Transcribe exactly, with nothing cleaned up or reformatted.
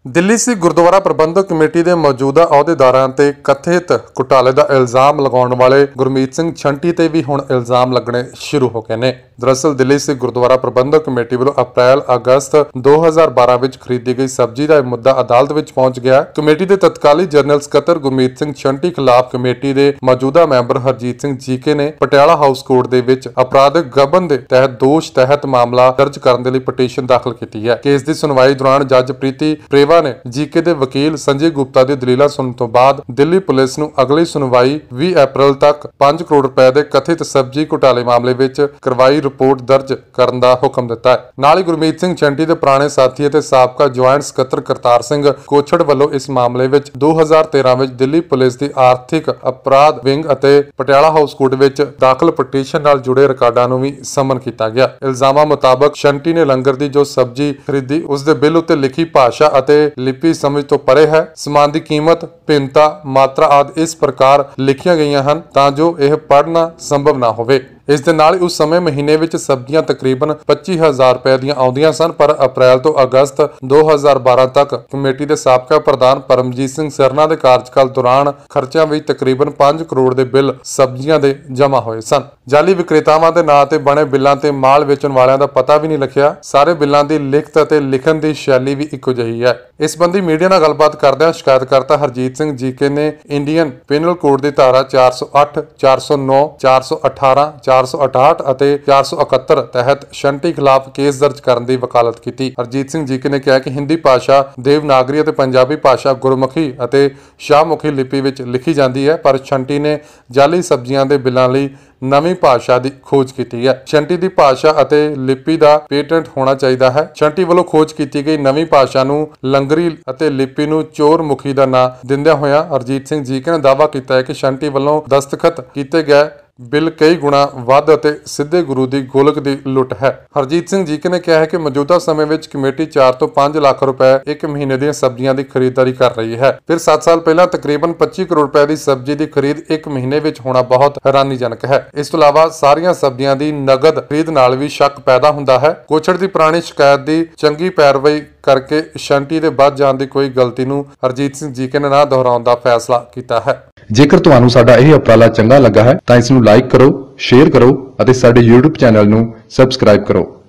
दिल्ली सिख गुरुद्वारा प्रबंधक कमेटी के मौजूदा अहुदेदारां ते कथित घोटाले का इल्जाम लगाने वाले गुरमीत सिंह छंटी ते भी हुण इल्जाम लगने शुरू हो गए हैं। दरअसल दिल्ली सिख गुरुद्वारा प्रबंधक कमेटी वालों अप्रैल अगस्त दो हज़ार बारह में खरीदी गई सब्जी का मुद्दा अदालत में पहुंच गया। कमेटी के तत्काली जनरल सकत्तर गुरमीत सिंह छंटी खिलाफ कमेटी के मौजूदा मैंबर हरजीत सिंह जीके ने पटियाला हाउस कोर्ट के विच अपराधिक गबन के तहत दोष तहत मामला दर्ज करने के लिए पटीशन दाखिल की है। केस की सुनवाई दौरान जज प्रीति प्रेवा ने जीके दे वकील संजय गुप्ता दी दलीलां सुनने तो बाद दिल्ली पुलिस नूं अगली सुनवाई बीस अप्रैल तक पांच करोड़ रुपए के कथित सब्जी घोटाले मामले विच करवाई रिपोर्ट दर्ज करने का हुक्म दिता है। नाल ही गुरमीत सिंह छंटी के पुराने साथी ते साबका ज्वाइंट सकत्तर करतार सिंह कोछड़ वालों इस मामले विच दो हज़ार तेरह में दिल्ली पुलिस की आर्थिक अपराध विंग अते पटियाला हाउस कोर्ट विच दाखिल पटीशन नाल जुड़े रिकार्डां नूं भी समन किया गया। इल्जामां मुताबक छंटी ने लंगर की जो सब्जी खरीदी उसके बिल उत्ते लिखी भाषा अते लिपि समझ तो परे है। समान की कीमत भिन्नता मात्रा आदि इस प्रकार लिखिया गई हैं तां जो यह पढ़ना संभव ना होवे। इस दे नाल उस समय महीने विच सब्जियां तकरीबन पच्चीस हजार रुपए ਦੀਆਂ ਆਉਂਦੀਆਂ ਸਨ पर अप्रैल तो अगस्त दो हज़ार बारह तक कमेटी के साबका प्रधान परमजीत सिंह सरना के कार्यकाल दौरान खर्चों में तकरीबन पांच करोड़ के बिल सब्जियां दे जमा हुए सन। जाली विक्रेतावां दे नां ते बने बिलों ते माल वेचण वालियां दा पता भी नहीं लिखिया। सारे बिलों की लिखत अते लिखण की शैली भी इक्को जही है। इस संबंधी मीडिया नाल गलबात करदे शिकायतकर्ता हरजीत सिंह जीके ने इंडियन पेनल कोड की धारा चार सौ अठ चार सौ नौ चार सौ अठारह चार सौ अठाहठ ਅਤੇ चार सौ इकहत्तर तहत छंटी खिलाफ केस दर्ज ਕਰਨ ਦੀ ਵਕਾਲਤ ਕੀਤੀ। ਹਰਜੀਤ ਸਿੰਘ ਜੀਕੇ ਨੇ ਕਿਹਾ ਕਿ ਹਿੰਦੀ ਭਾਸ਼ਾ ਦੇਵਨਾਗਰੀ ਅਤੇ ਪੰਜਾਬੀ ਭਾਸ਼ਾ ਗੁਰਮੁਖੀ ਅਤੇ ਸ਼ਾਹਮੁਖੀ ਲਿਪੀ ਵਿੱਚ ਲਿਖੀ ਜਾਂਦੀ ਹੈ, ਪਰ ਛੰਟੀ ਨੇ ਜਾਲੀ ਸਬਜ਼ੀਆਂ ਦੇ ਬਿੱਲਾਂ ਲਈ ਨਵੀਂ ਭਾਸ਼ਾ ਦੀ ਖੋਜ ਕੀਤੀ ਹੈ। ਛੰਟੀ ਦੀ ਭਾਸ਼ਾ ਅਤੇ ਲਿਪੀ ਦਾ ਪੇਟੈਂਟ ਹੋਣਾ ਚਾਹੀਦਾ ਹੈ। ਛੰਟੀ ਵੱਲੋਂ ਖੋਜ ਕੀਤੀ ਗਈ ਨਵੀਂ ਭਾਸ਼ਾ ਨੂੰ ਲੰਗਰੀ ਅਤੇ ਲਿਪੀ ਨੂੰ ਚੋਰਮੁਖੀ ਦਾ ਨਾਂ ਦਿੰਦਿਆਂ ਹੋਇਆਂ ਹਰਜੀਤ ਸਿੰਘ ਜੀਕੇ ਨੇ ਦਾਅਵਾ ਕੀਤਾ ਹੈ ਕਿ ਛੰਟੀ ਵੱਲੋਂ ਦਸਤਖਤ ਕੀਤੇ ਗਏ बिल कई गुणा वध अते सीधे गुरु की गोलक की लुट है। हरजीत सिंह जीके ने कहा है कि मौजूदा समय में कमेटी चार तो पांच लाख रुपए एक महीने दी सब्जियां की खरीदारी कर रही है। फिर सात साल पहला तकरीबन पच्चीस करोड़ रुपए की सब्जी की खरीद एक महीने में होना बहुत हैरानीजनक है। इस तो इलावा सारियां सब्जियां की नगद खरीद नाल भी शक पैदा होंदा है। कोछड़ की पुरानी शिकायत की चंगी पैरवाई करके छंटी दे बच जाण दी कोई गलती नूं हरजीत सिंह जीके ने ना दोहराउण दा फैसला किया है। ਜੇਕਰ ਤੁਹਾਨੂੰ ਸਾਡਾ ਇਹ ਉਪਰਾਲਾ ਚੰਗਾ ਲੱਗਾ ਹੈ ਤਾਂ ਇਸ ਨੂੰ ਲਾਈਕ ਕਰੋ, ਸ਼ੇਅਰ ਕਰੋ ਅਤੇ ਸਾਡੇ YouTube ਚੈਨਲ ਨੂੰ ਸਬਸਕ੍ਰਾਈਬ ਕਰੋ।